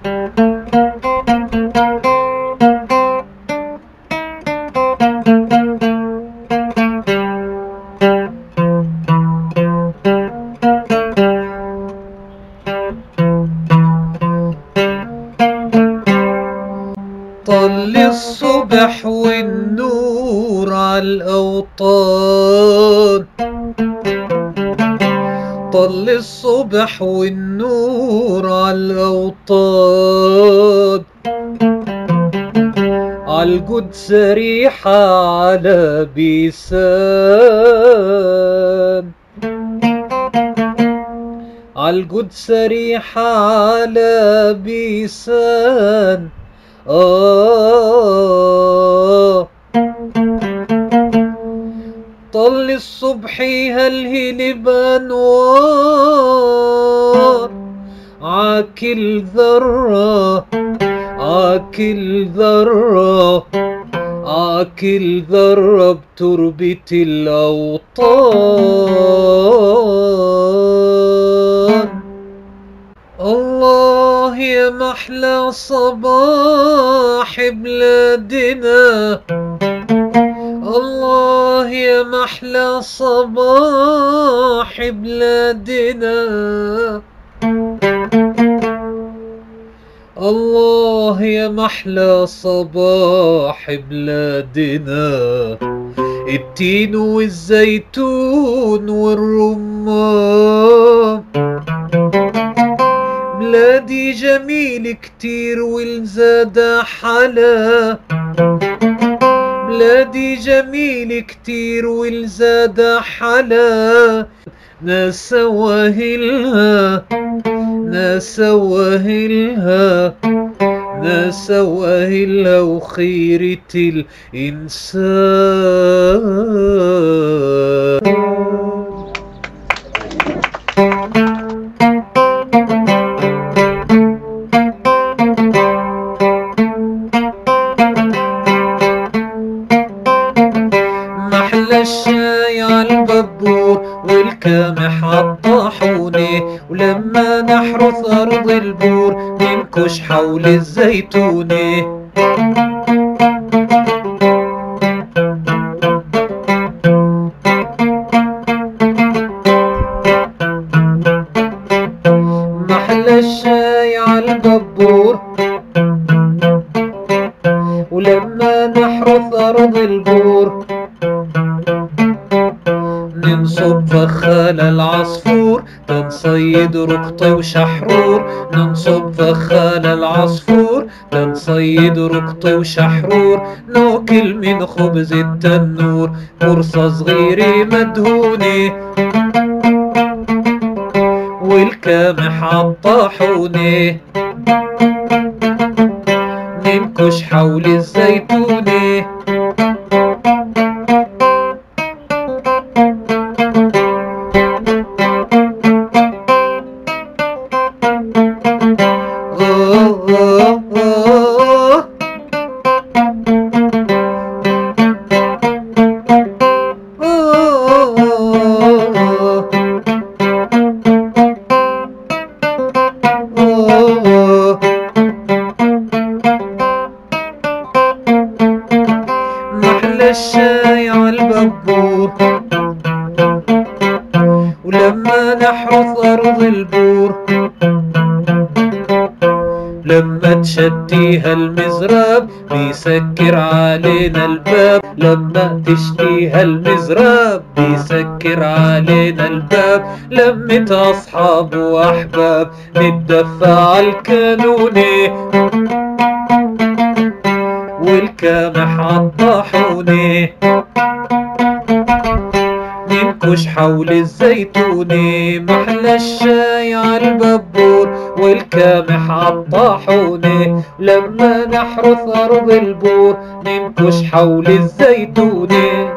طل الصبح والنور عالأوطان، طل الصبح والنور عالأوطان، عالقدس ريحة على بيسان، عالقدس ريحة على بيسان. طل الصبح يهلهل بأنوار، عاكل ذرة عاكل ذرة عاكل ذرة بتربة الأوطان. الله يا محلى صباح بلادنا، الله يا محلى صباح بلادنا، الله يا محلى صباح بلادنا. التين والزيتون والرمان، بلادي جميل كتير والزاد حلا، بلادي جميل كتير والزاد حلا. ناس واهلها ناس واهلها ناس واهلها وخيرة الإنسان. محلى الشاي عالببور والكامح عالطاحونة، ولما نحرث أرض البور ننكش حول الزيتونة. محلى الشاي عالببور ولما نحرث أرض البور ننصب فخال العصفور، تنصيد رقطي وشحرور، ننصب فخال العصفور، تنصيد رقطي وشحرور. ناكل من خبز التنور قرصة صغيرة مدهونة، والكامح عالطاحونة ننكش حول الزيتونة. محلى الشاي عالببور ولما نحرث أرض البور، لما تشتيها المزراب بيسكر علينا الباب، لما تشتيها المزراب بيسكر علينا الباب. لمة أصحاب وأحباب نتدفى عالكانونة، والكامح عالطاحونة ننكش حول الزيتونة. محلى الشاي عالببور والكامح عالطاحونة، لما نحرث أرض البور ننكش حول الزيتونة.